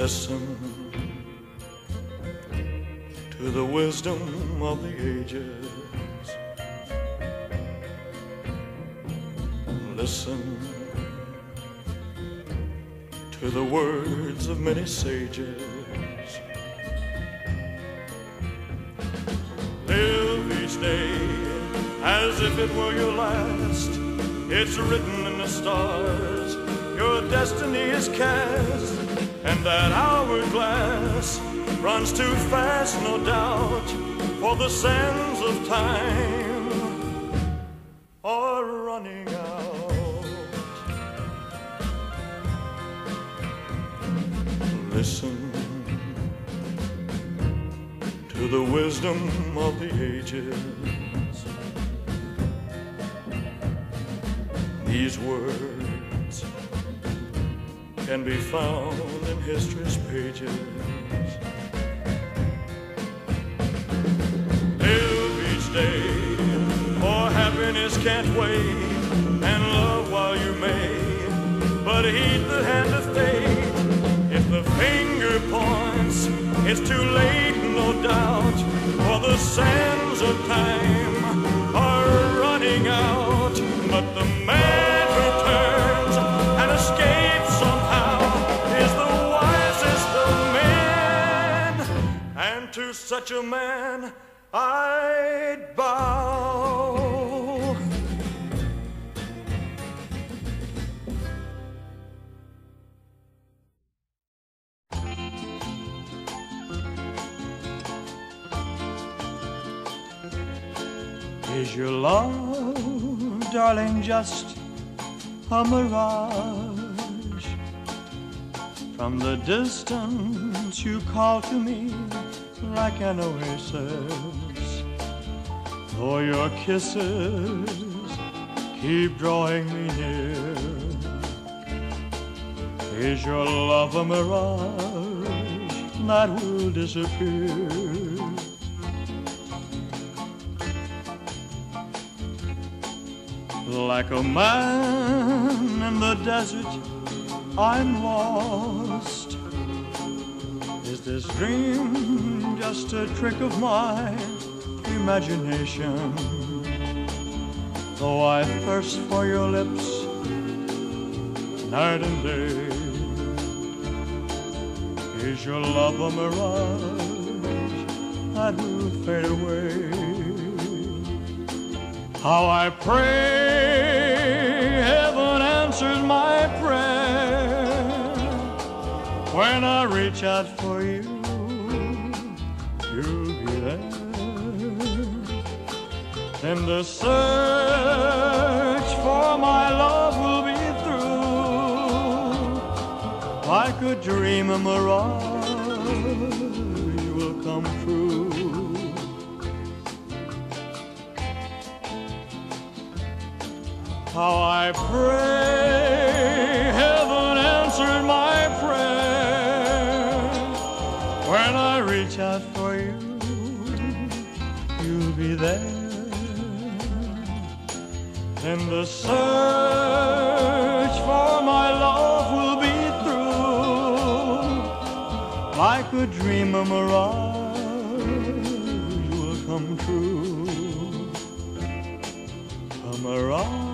Listen to the wisdom of the ages. Listen to the words of many sages. Live each day as if it were your last. It's written in the stars, your destiny is cast, and that hourglass runs too fast, no doubt, for the sands of time are running out. Listen to the wisdom of the ages. These words can be found in history's pages. Live each day, for happiness can't wait, and love while you may, but heed the hand of fate. If the finger points, it's too late, no doubt, for the sands of time are running out. But the man who turns and escapes somehow is the wisest of men, and to such a man I'd bow. Is your love, darling, just a mirage? From the distance you call to me like an oasis, though your kisses keep drawing me near. Is your love a mirage that will disappear? Like a man in the desert, I'm lost. Is this dream just a trick of my imagination? Though I thirst for your lips night and day, is your love a mirage that will fade away? How I pray heaven answers my prayer. When I reach out for you, you'll be there. And the search for my love will be through. Like a dream, a mirage will come true. How I pray heaven answered my prayer. When I reach out for you, you'll be there. And the search for my love will be through. Like a dream, a mirage will come true. A mirage